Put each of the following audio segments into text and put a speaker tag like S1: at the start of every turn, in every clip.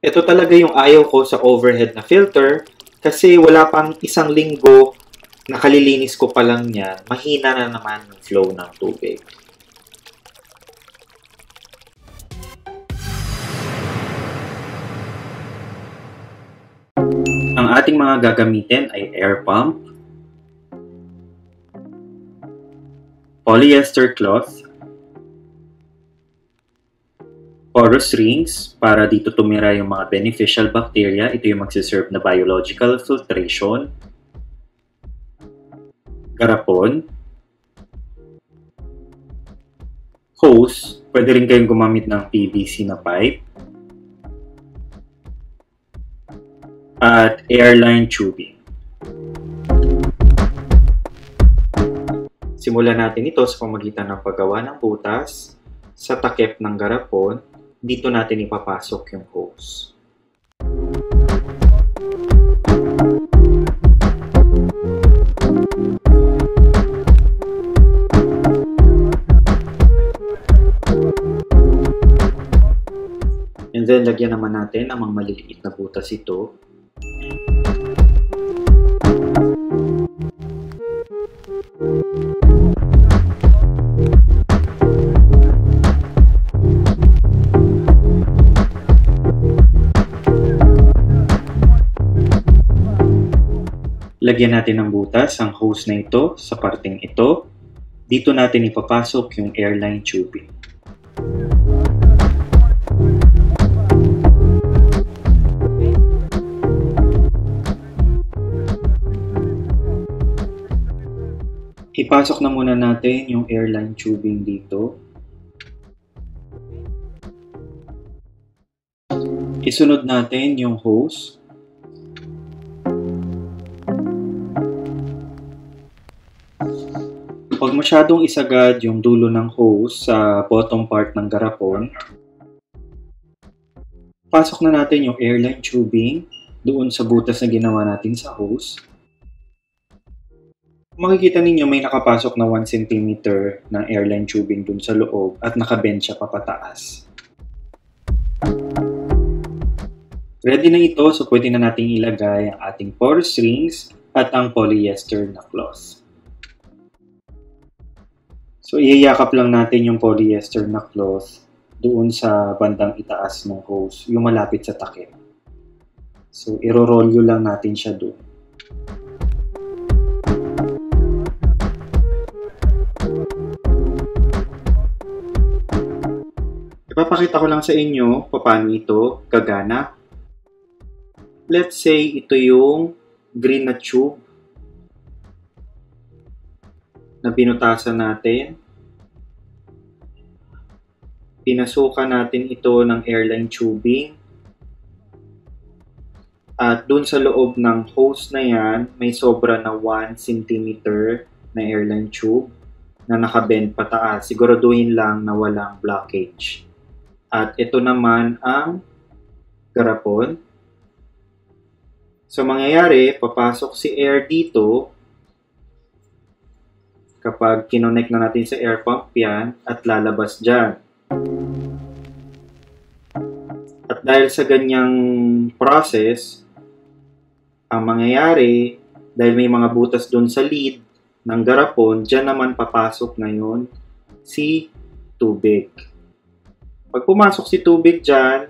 S1: Ito talaga yung ayaw ko sa overhead na filter kasi wala pang isang linggo nakalilinis ko pa lang yan, mahina na naman yung flow ng tubig. Ang ating mga gagamitin ay air pump, polyester cloth, porous rings para dito tumira yung mga beneficial bacteria. Ito yung magsiserve na biological filtration. Garapon. Hose. Pwede rin kayong gumamit ng PVC na pipe. At Airline tubing. Simulan natin ito sa pamamagitan ng paggawa ng butas sa takip ng garapon. Dito natin ipapasok yung hose. And then, lagyan naman natin ang mga maliliit na butas ito. Lagyan natin ng butas ang hose na ito sa parteng ito. Dito natin ipapasok yung airline tubing. Ipasok na muna natin yung airline tubing dito. Isunod natin yung hose. Huwag masyadong isagad yung dulo ng hose sa bottom part ng garapon. Pasok na natin yung airline tubing doon sa butas na ginawa natin sa hose. Makikita ninyo may nakapasok na 1 cm ng airline tubing dun sa loob at nakabend siya papataas. Ready na ito, so pwede na natin ilagay ang ating porous rings at ang polyester na cloth. So, iyayakap lang natin yung polyester na cloth doon sa bandang itaas ng hose, yung malapit sa takip. So, iro-rolyo lang natin siya doon. Ipapakita ko lang sa inyo paano ito gagana. Let's say ito yung green na tube na binutasan natin. Pinasukan natin ito ng airline tubing. At dun sa loob ng hose na yan, may sobra na 1 cm na airline tube na nakabend pataas. Siguraduhin lang na walang blockage. At ito naman ang garapon. So mangyayari, papasok si air dito. Kapag kinonect na natin sa air pump yan at lalabas dyan. At dahil sa ganyang process, ang mangyayari, dahil may mga butas doon sa lid ng garapon, dyan naman papasok ngayon si tubig. Pag pumasok si tubig dyan,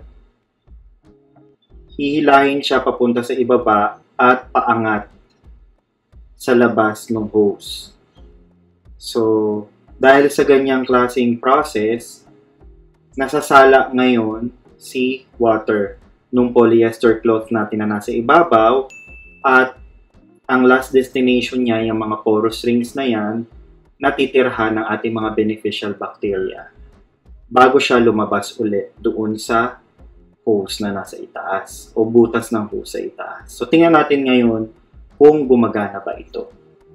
S1: hihilahin siya papunta sa ibaba at paangat sa labas ng hose. So, dahil sa ganyang klaseng process, nasasala ngayon si water nung polyester cloth natin na nasa ibabaw at ang last destination niya, yung mga porous rings na yan, natitirhan ng ating mga beneficial bacteria bago siya lumabas ulit doon sa hose na nasa itaas o butas ng hose sa itaas. So, tingnan natin ngayon kung gumagana ba ito.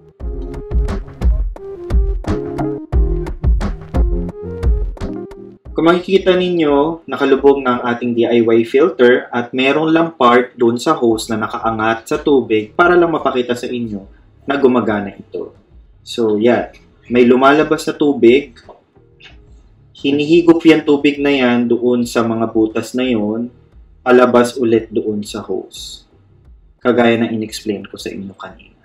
S1: Kung makikita ninyo, nakalubog ng ating DIY filter at meron lang part doon sa hose na nakaangat sa tubig para lang mapakita sa inyo na gumagana ito. So, yan. May lumalabas na tubig. Hinihigop yan tubig na yan doon sa mga butas na yon palabas ulit doon sa hose. Kagaya ng in-explain ko sa inyo kanina.